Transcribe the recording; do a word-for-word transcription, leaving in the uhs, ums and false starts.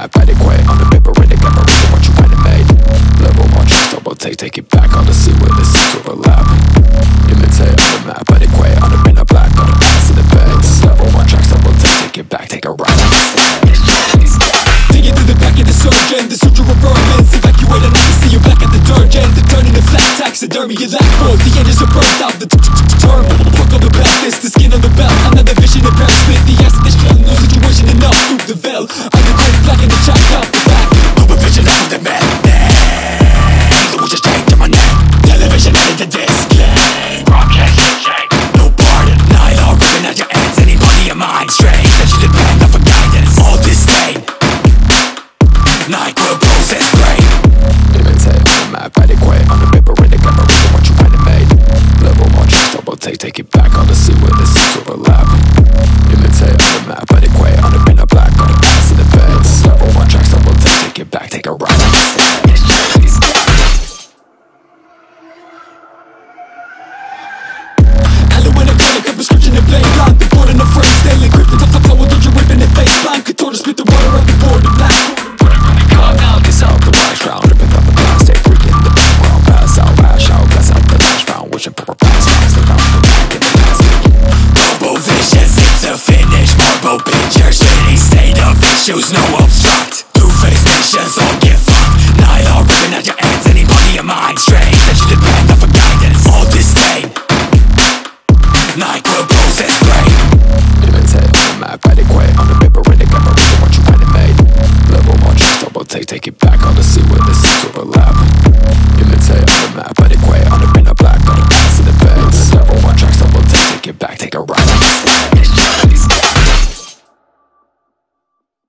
map, adequate on the paper in the camera, reading what you kinda made. Level one tracks, double take, take it back on the sea where the seas overlap. Imitate on the map, adequate on the pen of black, on the pass in the face. Level one tracks, double take, take it back, take a ride on the stage. Dig it to the back of the surgeon, the suture of vermins. Evacuate and I can see you back at the dirt. The turning the flat taxidermy, you lack both. The edges are burnt out, the term. Fuck all the practice, the skin on the belt. Another vision of parasite, the acid is shell. No situation enough through the veil. I'm the cold black and the chalk out the back. Open vision out of the man. The witch is straight to my neck. Television out of the display. Broadcast shake. No pardon, neither ripping out your ends. Anybody of mine strange that you depend on for guidance. All disdain. Nyquil process brain. Imitate on the map, adequate on the paper in the camera, reading what you kinda made. Level one tracks, double take, take it back on the sea where the seas overlap. Imitate on the map, adequate on the pen of black, on the pass in the face. Level one tracks, double take, take it back, take a ride on the stage. Alloanabolic, a prescription of blade blank. The board in the frame, stay encrypted. Top, top, top, with your whip in the face blank. Control to spit the water out the board, the black. Come out, kiss out the wash round, ripping up the plastic, freaking the background, pass out, ash out, bless out the lash round, wishing purple pass out, slip out the back in the plastic. Turbo vicious, it's a finish. Marble picture, shitty state of issues, no obstruction.